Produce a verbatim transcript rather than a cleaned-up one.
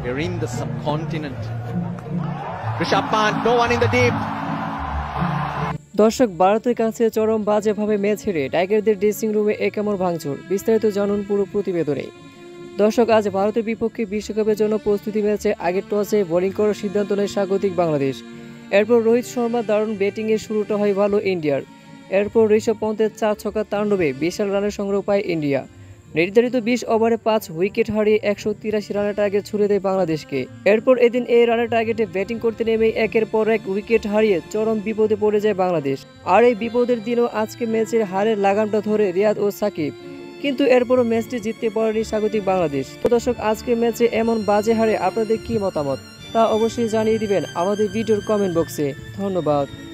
We're in the subcontinent. Rishabh Pant, no one in the deep. দর্শক ভারতের কাছে চরম বাজেভাবে ম্যাচ হেরে টাইগারদের ড্রেসিং রুমে একামর ভাঙচুর। বিস্তারিত জানুন পুরো প্রতিবেদনে। দর্শক আজ ভারতের বিপক্ষে বিশ্বকাপের জন্য প্রস্তুতি ম্যাচে আগের টসে বোলিং করার সিদ্ধান্ত নেয় স্বাগতিক বাংলাদেশ। এরপর রোহিত শর্মা দারুণ ব্যাটিংয়ে শুরুটা হয় ভালো ইন্ডিয়ার। এরপর ঋষভ পন্থের চার ছক্কার তাণ্ডবে বিশাল রানের সংগ্রহ পায় ইন্ডিয়া। নির্ধারিত বিশ ওভারে পাঁচ উইকেট হারিয়ে একশো তিরাশি রানের টার্গেট ছুড়ে দেয় বাংলাদেশকে। এরপর এদিন এই রানের টার্গেটে ব্যাটিং করতে নেমেই একের পর এক উইকেট হারিয়ে চরম বিপদে পড়ে যায় বাংলাদেশ। আর এই বিপদের দিনও আজকে ম্যাচের হারের লাগামটা ধরে রিয়াদ ও সাকিব, কিন্তু এরপরও ম্যাচটি জিততে পারেনি স্বাগতিক বাংলাদেশ। তো দর্শক আজকের ম্যাচে এমন বাজে হারে আপনাদের কি মতামত তা অবশ্যই জানিয়ে দিবেন আমাদের ভিডিওর কমেন্ট বক্সে। ধন্যবাদ।